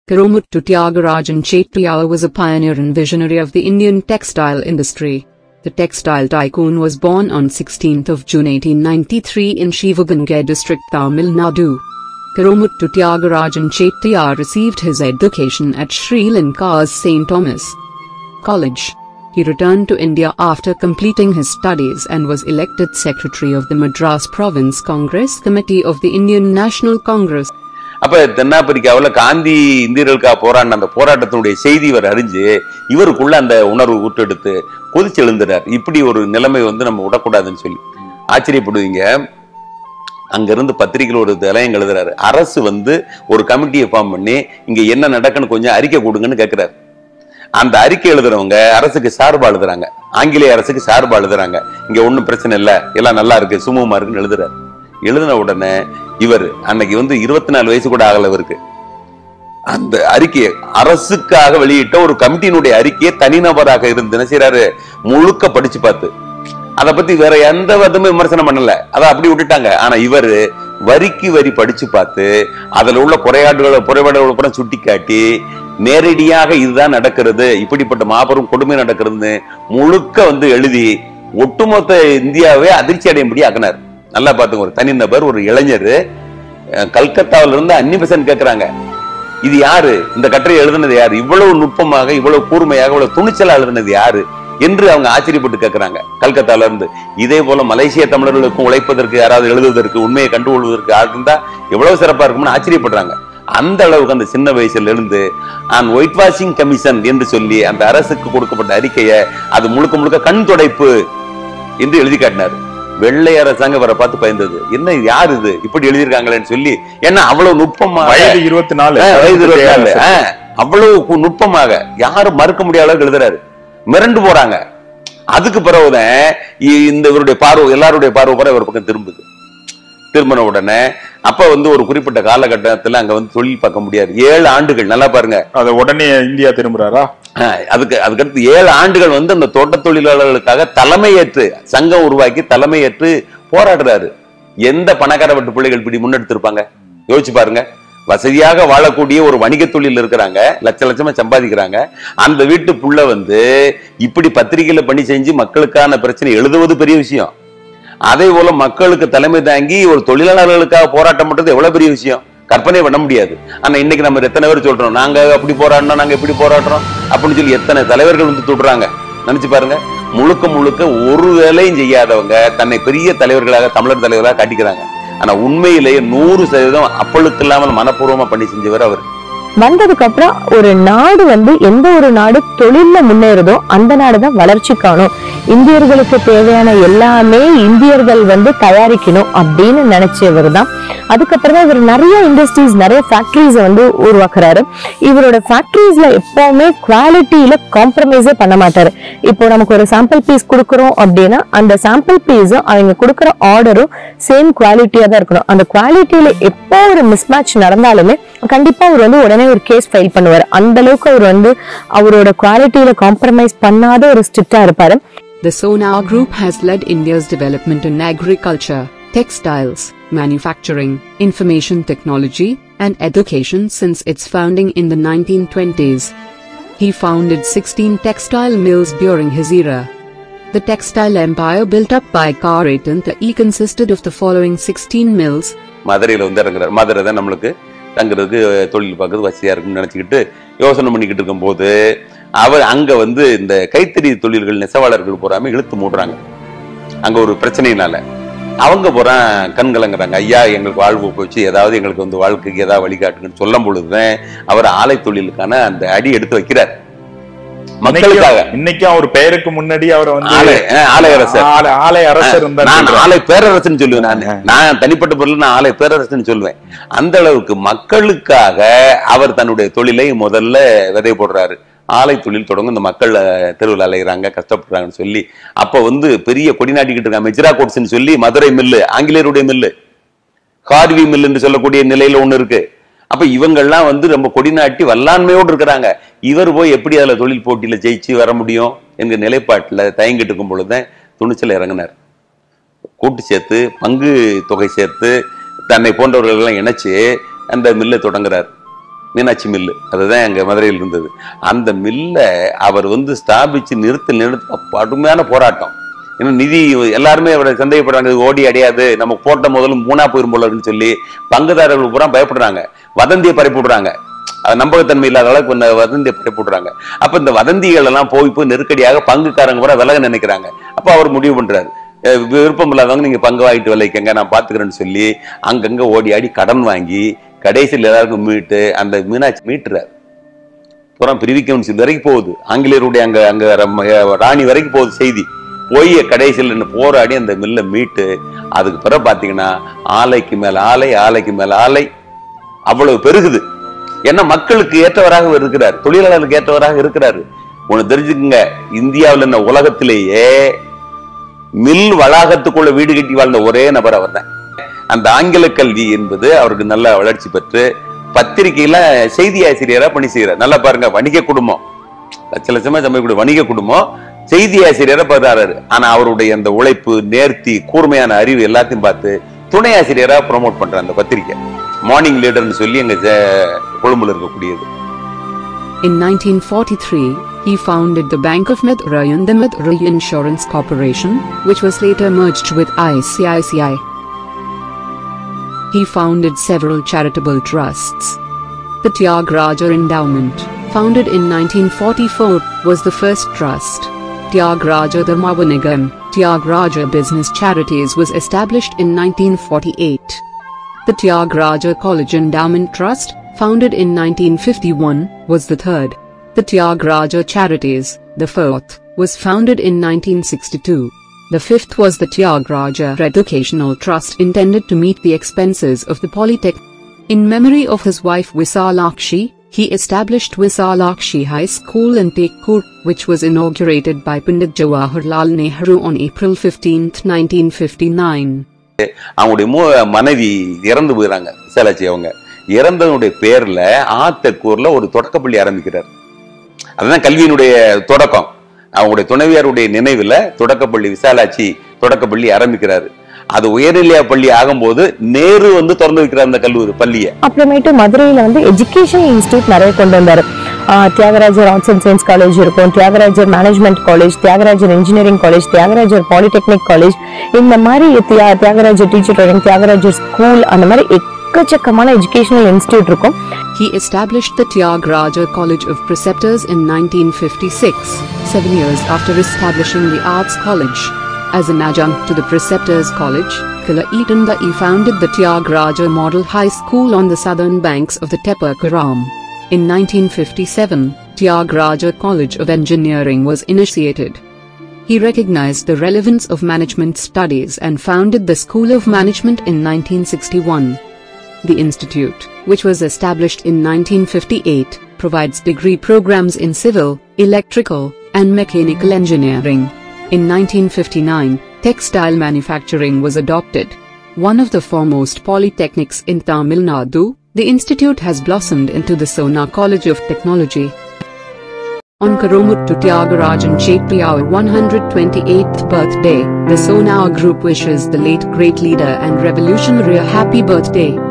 Karomuttu Tyagarajan Chettiar was a pioneer and visionary of the Indian textile industry. The textile tycoon was born on 16th of June 1893 in Shivaganga district, Tamil Nadu. Karomuttu Tyagarajan Chettiar received his education at Sri Lanka's St. Thomas College. He returned to India after completing his studies and was elected secretary of the Madras Province Congress Committee of the Indian National Congress. அப்ப தென்னாப்பிரிக்காவில் காந்தி இந்தியர்களுக்காக போராடின அந்த போராட்டத்தினுடைய செய்தி இவர் அறிஞ்சு இவருக்குள்ள அந்த உணர்வு ஊட்டெடுத்து கொதிச்சு எழுந்துறார். இப்படி ஒரு நிலைமை நம்ம விடக்கூடாதுன்னு சொல்லி ஆச்சரியப்படுவீங்க. அங்கிருந்து பத்திரிகையில் ஒரு தலையம் எழுதுறாரு. அரசு ஒரு கமிட்டியை ஃபார்ம் பண்ணி இங்க என்ன நடக்குன்னு கொஞ்சம் அறிக்கை கொடுங்கன்னு கேட்கிறாரு. அந்த அறிக்கை எழுதுறவங்க அரசுக்கு சார்பா எழுதுறாங்க, ஆங்கிலேய அரசுக்கு சார்பா எழுதுறாங்க. இங்க ஒன்னும் பிரச்சனை இல்லை, எல்லாம் நல்லா இருக்கு, சுமூகமா இருக்குன்னு எழுதுறாரு. எழுதின உடனே இவர் அன்னைக்கு 24 வயசு கூட ஆகல இவருக்கு. அந்த அறிக்கையை அரசுக்காக வெளியிட்ட ஒரு கமிட்டியினுடைய அறிக்கையை தனிநபராக இருந்து என்ன செய்யறாரு, முழுக்க படிச்சு பார்த்து அதை பத்தி வேற எந்த விதமும் விமர்சனம் பண்ணல, அதை அப்படி விட்டுட்டாங்க. ஆனா இவர் வரிக்கு வரி படிச்சு பார்த்து அதுல உள்ள குறைபாடுகளை கூட சுட்டி காட்டி நேரடியாக இதுதான் நடக்கிறது, இப்படிப்பட்ட மாபெரும் கொடுமை நடக்கிறது முழுக்க எழுதி ஒட்டுமொத்த இந்தியாவே அதிர்ச்சி அடையும்படி ஆக்கினார். நல்லா பாத்துங்க, ஒரு தனிநபர், ஒரு இளைஞர் கல்கத்தாவில இருந்து அன்னிபெசன்ட் கேட்கிறாங்க, இது யாரு, இந்த கட்டுரை எழுதுனது யாரு, இவ்வளவு நுட்பமாக, இவ்வளவு கூர்மையாக, இவ்வளவு துணிச்சலா எழுதுனது யாரு என்று அவங்க ஆச்சரியப்பட்டு கேட்கிறாங்க கல்கத்தால இருந்து. இதே போல மலேசிய தமிழர்களுக்கும் உழைப்பதற்கு, யாராவது எழுதுவதற்கு, உண்மையை கண்டுகொள்வதற்கு ஆள் இருந்தா எவ்வளவு சிறப்பா இருக்கும்னு ஆச்சரியப்படுறாங்க. அந்த அளவுக்கு அந்த சின்ன வயசுல இருந்து ஒயிட் வாஷிங் கமிஷன் என்று சொல்லி அந்த அரசுக்கு கொடுக்கப்பட்ட அறிக்கையை அது முழுக்க முழுக்க கண் துடைப்பு என்று எழுதி காட்டினார். வெள்ளை அரசாங்கம் வர பார்த்து பயந்தது, என்ன யாரு இது இப்படி எழுதியிருக்காங்களேன்னு சொல்லி. ஏன்னா அவ்வளவு நுட்பமாக, வயது 24 அவ்வளவு நுட்பமாக யாரும் மறுக்க முடியாத அளவுக்கு எழுதுறாரு. மிரண்டு போறாங்க. அதுக்கு பிறகுதான் இந்த இவருடைய பார்வை, எல்லாருடைய பார்வை கூட இவர் பக்கம் திரும்பின உடனே அப்ப ஒரு குறிப்பிட்ட காலகட்டத்தில் அங்க தொழில் பார்க்க முடியாது. 7 ஆண்டுகள், நல்லா பாருங்க, அத உடனே இந்தியா திரும்புறாரா? அதுக்கடுத்து 7 ஆண்டுகள் அந்த தோட்ட தொழிலாளர்களுக்காக தலைமையேற்று சங்கம் உருவாக்கி தலைமையேற்று போராடுறாரு. எந்த பணக்கார வீட்டு பிள்ளைகள் இப்படி முன்னெடுத்திருப்பாங்க யோசிச்சு பாருங்க. வசதியாக வாழக்கூடிய ஒரு வணிக தொழில் இருக்கிறாங்க, லட்ச லட்சமா சம்பாதிக்கிறாங்க. அந்த வீட்டு புள்ள இப்படி பத்திரிகையில பணி செஞ்சு மக்களுக்கான பிரச்சனை எழுதுவது பெரிய விஷயம். அதே போல மக்களுக்கு தலைமை தாங்கி ஒரு தொழிலாளர்களுக்காக போராட்டம் பண்றது எவ்வளவு பெரிய விஷயம், கற்பனை பண்ண முடியாது. ஆனா இன்னைக்கு நம்ம எத்தனை பேர் சொல்றோம், நாங்க அப்படி போராடணும், நாங்க எப்படி போராடுறோம் அப்படின்னு சொல்லி எத்தனை தலைவர்கள் தொடுறாங்க. நினைச்சு பாருங்க. முழுக்க முழுக்க ஒரு வேலையும் செய்யாதவங்க தன்னை பெரிய தலைவர்களாக, தமிழர் தலைவர்களாக காட்டிக்கிறாங்க. ஆனா உண்மையிலேயே 100% அப்பளுக்கு இல்லாமல் மனப்பூர்வமா பண்ணி செஞ்சவர் அவர். வந்ததுக்கு அப்புறம் ஒரு நாடு எந்த ஒரு நாடு தொழில்ல முன்னேறுதோ அந்த நாடுதான் வளர்ச்சி காணும். இந்தியர்களுக்கு தேவையான எல்லாமே இந்தியர்கள் தயாரிக்கணும் அப்படின்னு நினைச்சவர் தான். அதுக்கப்புறம் தான் இவர் நிறைய இண்டஸ்ட்ரீஸ், நிறைய ஃபேக்டரிஸ் உருவாக்குறாரு. இவரோட ஃபேக்டரிஸ்ல எப்பவுமே குவாலிட்டியில காம்ப்ரமைஸே பண்ண மாட்டாரு. இப்போ நமக்கு ஒரு சாம்பிள் பீஸ் கொடுக்குறோம் அப்படின்னா அந்த சாம்பிள் பீஸும் அவங்க கொடுக்குற ஆர்டரும் சேம் குவாலிட்டியா தான் இருக்கணும். அந்த குவாலிட்டியில எப்போ ஒரு மிஸ்மேட்ச் நடந்தாலுமே கண்டிப்பா அவர் உடனே ஒரு கேஸ் ஃபைல் பண்ணுவார். அந்த அளவுக்கு அவர் அவரோட குவாலிட்டியில காம்ப்ரமைஸ் பண்ணாத ஒரு ஸ்ட்ரிக்டா இருப்பாரு. The Sonar Group has led India's development in agriculture, textiles, manufacturing, information technology, and education since its founding in the 1920s. He founded 16 textile mills during his era. The textile empire built up by Karatan T consisted of the following 16 mills. மதுரையில இறங்குறார். மதுரை தான் நம்மளுக்கு தங்கிறதுக்கு, தொழில் பார்க்கறது வசதியா இருக்குன்னு நினைச்சுக்கிட்டு யோசனை பண்ணிக்கிட்டு இருக்கும் போது அவர் அங்க இந்த கைத்தறி தொழில்கள் நெசவாளர்கள் போறாம இழுத்து மூடுறாங்க. அங்க ஒரு பிரச்சனையினால அவங்க கண்கலங்குறாங்க. ஐயா, எங்களுக்கு வாழ்வு போச்சு, ஏதாவது எங்களுக்கு வாழ்க்கைக்கு ஏதாவது வழிகாட்டுங்கன்னு சொல்லும் பொழுதுதான் அவர் ஆலை தொழிலுக்கான அந்த அடி எடுத்து வைக்கிறார் மக்களுக்காக. இன்னைக்கும் அவர் பெயருக்கு முன்னாடி அவர் ஆலை அரசர், நான் ஆலை பேரரசுன்னு சொல்லுவேன். நான் தனிப்பட்ட பொருள் நான் ஆலை பேரரசுன்னு சொல்லுவேன். அந்த அளவுக்கு மக்களுக்காக அவர் தன்னுடைய தொழிலை முதல்ல விதை போடுறாரு. ஆலை தொழில் தொடங்க இந்த மக்கள் தெருவில் அலைகிறாங்க, கஷ்டப்படுறாங்கன்னு சொல்லி அப்ப பெரிய கொடி நாட்டிக்கிட்டு இருக்காங்க. மெஜ்ரா கோட்ஸ்ன்னு சொல்லி மதுரை மில்லு, ஆங்கிலேயருடைய மில்லு, கார்வி மில் என்று சொல்லக்கூடிய நிலையில ஒண்ணு இருக்கு. அப்ப இவங்கெல்லாம் ரொம்ப கொடி நாட்டி வல்லாண்மையோடு இருக்கிறாங்க. இவர் போய் எப்படி அதுல தொழில் போட்டியில ஜெயிச்சு வர முடியும் என்கிற நிலைப்பாட்டுல தயங்கிட்டு இருக்கும் பொழுதுதான் துணிச்சல் இறங்கினார். கூட்டு சேர்த்து, பங்கு தொகை சேர்த்து, தன்னை போன்றவர்கள் எல்லாம் இணைச்சு அந்த மில்லை தொடங்குறார். மீனாட்சி மில்லு, அதுதான் எங்க மதுரையில் இருந்தது. அந்த மில்ல அவர் வந்து ஸ்தாபிச்சு நிறுத்த கடுமையான போராட்டம். ஏன்னா நிதி எல்லாருமே அவரை சந்தேகப்படுறாங்க, ஓடி அடையாது, நம்ம போட்ட முதல்ல மூணா போயிரும் போலன்னு சொல்லி பங்குதாரர்கள் பூரா பயப்படுறாங்க, வதந்தியை பரப்பிவிடுறாங்க. அது நம்பகத்தன்மை இல்லாத அளவுக்கு வதந்தியை பரப்பிவிடுறாங்க. அப்ப இந்த வதந்திகள் எல்லாம் போய் நெருக்கடியாக பங்குக்காரங்க பூரா விலக நினைக்கிறாங்க. அப்ப அவர் முடிவு பண்றாரு, விருப்பம் இல்லாதவங்க நீங்க பங்கு வாங்கிட்டு விளைக்கங்க, நான் பாத்துக்கிறேன்னு சொல்லி அங்கங்க ஓடி ஆடி கடன் வாங்கி கடைசியில் எல்லாருக்கும் மீட்டு அந்த மீனாட்சி மீட்டுறாரு. புறம் பிரிவி கவுன்சில் வரைக்கும் போகுது, ஆங்கிலேயருடைய அங்க ராணி வரைக்கும் போகுது செய்தி. போய் கடைசியில் போராடி அந்த மில்ல மீட்டு அதுக்கு பிறகு பாத்தீங்கன்னா ஆலைக்கு மேல ஆலை, ஆலைக்கு மேல ஆலை அவ்வளவு பெருகுது. ஏன்னா மக்களுக்கு ஏற்றவராக இருக்கிறார், தொழிலாளர்களுக்கு ஏற்றவராக இருக்கிறாரு. ஒண்ணு தெரிஞ்சுக்குங்க, இந்தியாவில் என்ன உலகத்திலேயே மில் வளாகத்துக்குள்ள வீடு கட்டி வாழ்ந்த ஒரே நபர் அவர் தான். அந்த ஆங்கில கல்வி என்பது அவருக்கு நல்ல வளர்ச்சி பெற்று பத்திரிகையில செய்தி ஆசிரியரா பணி செய்யறார். நல்லா பாருங்க, வணிக குடும்பம், லட்ச லட்சமா சமைக்கக்கூடிய வணிக குடும்பம், செய்தி ஆசிரியரா பார்த்தாரு. ஆனா அவருடைய அந்த உழைப்பு, நேர்த்தி, கூர்மையான அறிவு எல்லாத்தையும் பார்த்து துணை ஆசிரியரா ப்ரொமோட் பண்ற அந்த பத்திரிகை மார்னிங் லீடர்னு சொல்லி எங்க கொழும்புல இருக்கக்கூடியது. In 1943, he founded the Bank of Madurai and the Madurai Insurance Corporation, which was later merged with ICICI. He founded several charitable trusts. The Tyagaraja Endowment, founded in 1944, was the first trust. Tyagaraja Dharmavanigam, Tyagaraja Business Charities was established in 1948. The Tyagaraja College Endowment Trust, founded in 1951, was the third. The Tyagaraja Charities, the fourth, was founded in 1962. The fifth was the Tyagaraja Educational Trust, intended to meet the expenses of the Polytechnic. In memory of his wife Visalakshi, he established Visalakshi High School in Tekur, which was inaugurated by Pandit Jawaharlal Nehru on April 15, 1959. அவங்களுடைய மனைவி இறந்து போயிறாங்க, விசாலாட்சி. அவங்க இறந்தவனுடைய பேர்ல ஆத்தக்கூர்ல ஒரு தொடக்கப்பள்ளி ஆரம்பிக்கிறார். அதுதான் கல்வியினுடைய தொடக்கம். அவங்களுடைய துணைவியாருடைய நினைவுல தொடக்கப்பள்ளி, விசாலாட்சி தொடக்கப்பள்ளி ஆரம்பிக்கிறாரு. அது உயர்நிலைய பள்ளி ஆகும்போது நேரு வந்து திறந்து வைக்கிறார் அந்த கல்லூரி பள்ளியை. அப்புறமேட்டு மதுரையில வந்து எஜுகேஷன் இன்ஸ்டிடியூட் நிறைய கொண்டு வந்தாரு. Thiagarajar arts and science college இருக்கும், Thiagarajar management college, Thiagarajar engineering college, Thiagarajar polytechnic college, இந்த மாதிரி Thiagarajar teacher training, Thiagarajar school, அந்த மாதிரி எக்கச்சக்கமான எஜுகேஷனல் இன்ஸ்டிடியூட் இருக்கும். He established the Tyagaraja College of Preceptors in 1956, 7 years after establishing the Arts College. As an adjunct to the Preceptors College, Kala Etanda founded the Tyagaraja Model High School on the southern banks of the Tepurkaram. In 1957, Tyagaraja College of Engineering was initiated. He recognized the relevance of management studies and founded the School of Management in 1961. The institute, which was established in 1958, provides degree programs in civil, electrical, and mechanical engineering. In 1959, textile manufacturing was adopted. One of the foremost polytechnics in Tamil Nadu, the institute has blossomed into the Sona College of Technology. On Karomuttu Tyagarajan Chettiyar 128th birthday, the Sona Group wishes the late great leader and revolutionary a happy birthday.